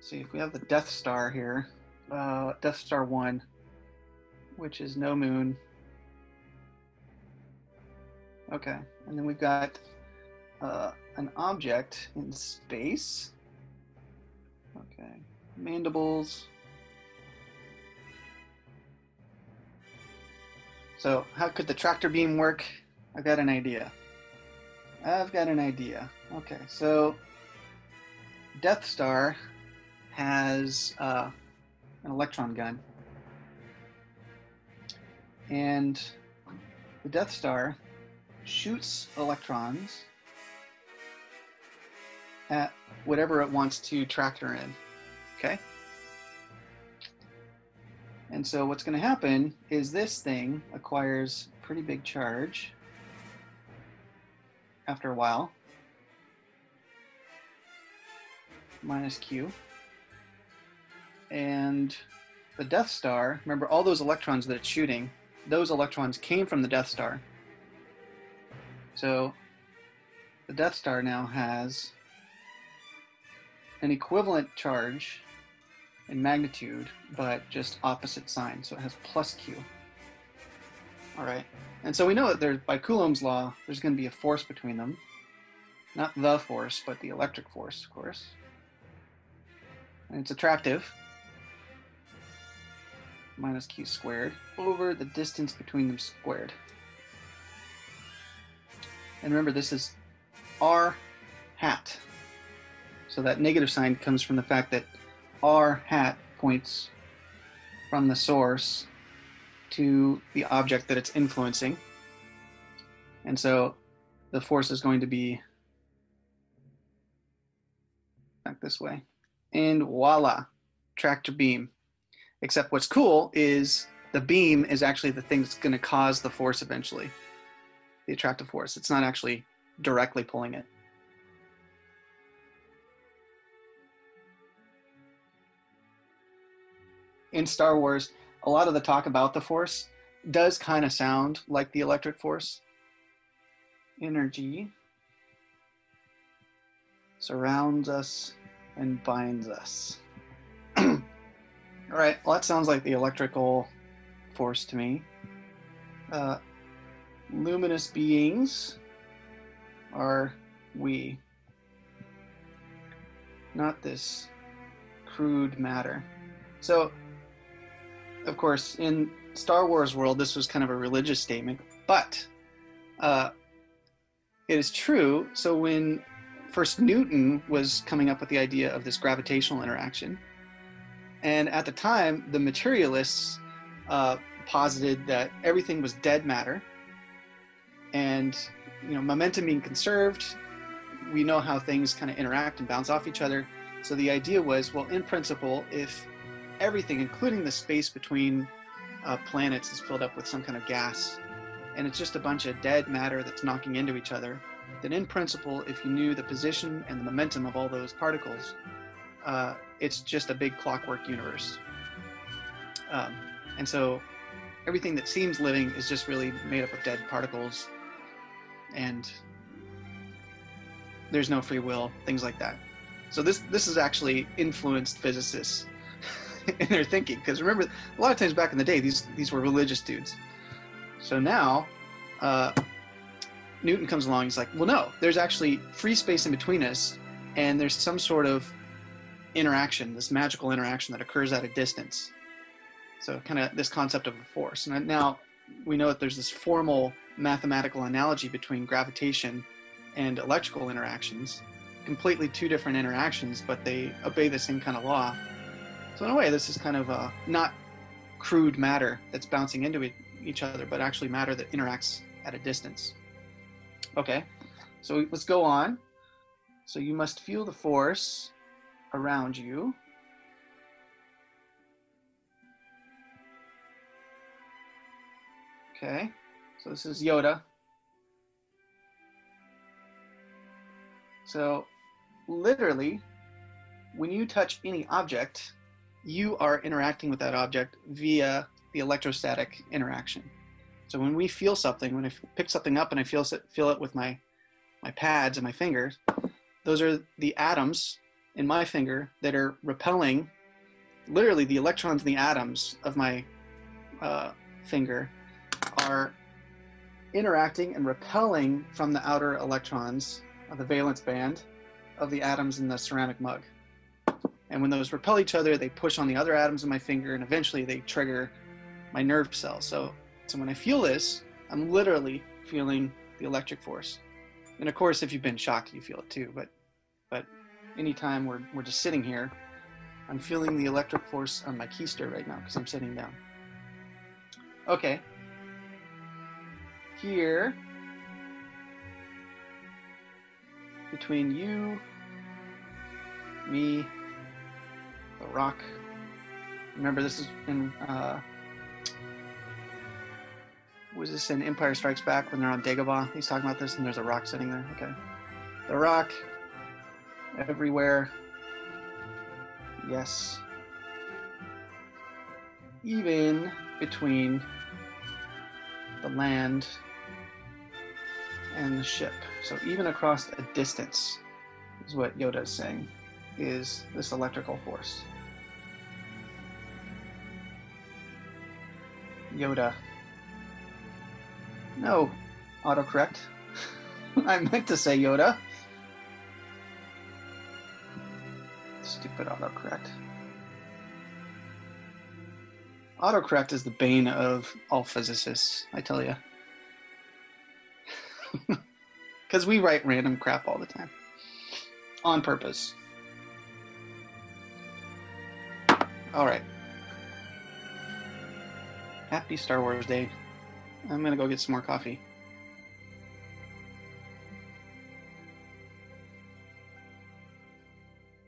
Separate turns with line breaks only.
see if we have the Death Star here, Death Star 1, which is no moon. Okay, and then we've got an object in space. Okay, mandibles. So how could the tractor beam work? I've got an idea. Okay, so Death Star has an electron gun. And the Death Star shoots electrons at whatever it wants to tractor in, okay? And so what's going to happen is this thing acquires pretty big charge after a while, minus Q. And the Death Star, remember all those electrons that it's shooting, those electrons came from the Death Star. So the Death Star now has an equivalent charge in magnitude, but just opposite sign. So it has plus Q. All right. And so we know that there's, by Coulomb's law, there's going to be a force between them. Not the force, but the electric force, of course. And it's attractive. Minus Q squared over the distance between them squared. And remember, this is R hat. So that negative sign comes from the fact that R hat points from the source to the object that it's influencing. And so the force is going to be back this way. And voila, tractor beam. Except what's cool is the beam is actually the thing that's going to cause the force eventually, the attractive force. It's not actually directly pulling it. In Star Wars, a lot of the talk about the force does kind of sound like the electric force. Energy surrounds us and binds us. All right, well, that sounds like the electrical force to me. Luminous beings are we, not this crude matter. So, of course, in Star Wars world, this was kind of a religious statement, but it is true. So when first Newton was coming up with the idea of this gravitational interaction, and at the time, the materialists posited that everything was dead matter, and momentum being conserved, we know how things kind of interact and bounce off each other. So the idea was, well, in principle, if everything, including the space between planets, is filled up with some kind of gas, and it's just a bunch of dead matter that's knocking into each other, then in principle, if you knew the position and the momentum of all those particles, it's just a big clockwork universe. And so everything that seems living is just really made up of dead particles, and there's no free will, things like that. So this has actually influenced physicists in their thinking, because remember, a lot of times back in the day, these were religious dudes. So now Newton comes along, he's like, well, no, there's actually free space in between us, and there's some sort of interaction, this magical interaction that occurs at a distance. So kind of this concept of a force. And now we know that there's this formal mathematical analogy between gravitation and electrical interactions, completely two different interactions, but they obey the same kind of law. So in a way, this is kind of not crude matter that's bouncing into each other, but actually matter that interacts at a distance. Okay, so let's go on. So you must feel the force around you. Okay, so this is Yoda. So literally, when you touch any object, you are interacting with that object via the electrostatic interaction. So when we feel something, when I pick something up and I feel it with my pads and my fingers, those are the atoms in my finger that are repelling, literally the electrons and the atoms of my finger are interacting and repelling from the outer electrons of the valence band of the atoms in the ceramic mug. And when those repel each other, they push on the other atoms in my finger, and eventually they trigger my nerve cells. So when I feel this, I'm literally feeling the electric force. And of course, if you've been shocked, you feel it too. But anytime we're just sitting here, I'm feeling the electric force on my keister right now because I'm sitting down. Okay. Here, between you, me, the rock. Remember, this is in was this in Empire Strikes Back when they're on Dagobah? He's talking about this, and there's a rock sitting there. Okay, the rock everywhere. Yes, even between the land and the ship. So even across a distance is what Yoda is saying, is this electrical force. Yoda. No, autocorrect. I meant to say Yoda. Stupid autocorrect. Autocorrect is the bane of all physicists, I tell you. Because we write random crap all the time. On purpose. Alright. Happy Star Wars Day. I'm gonna go get some more coffee.